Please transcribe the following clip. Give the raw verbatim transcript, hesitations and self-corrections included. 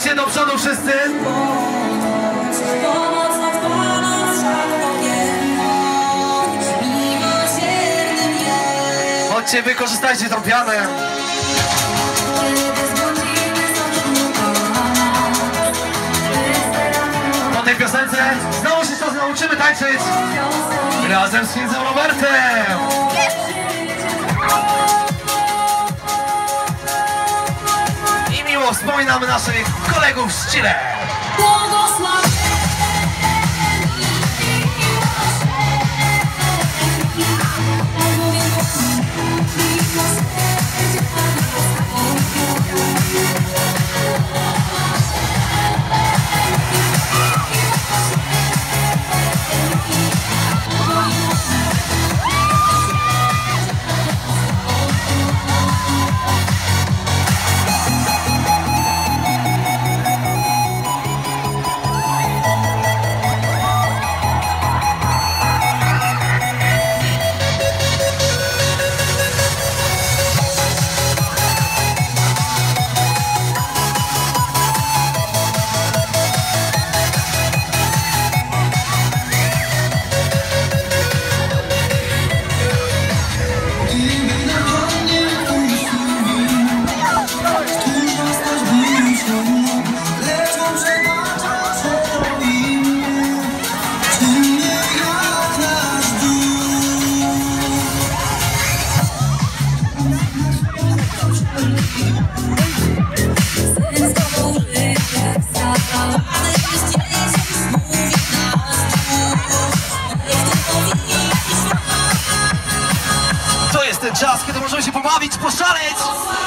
Chodźcie do przodu wszyscy. Chodźcie, wykorzystajcie tą pianę. Po tej piosence znowu się to nauczymy tańczyć razem z księdzem Robertem. I miło wspominamy naszych kolegów z Chile. To jest ten czas, kiedy możemy się pobawić, poszaleć.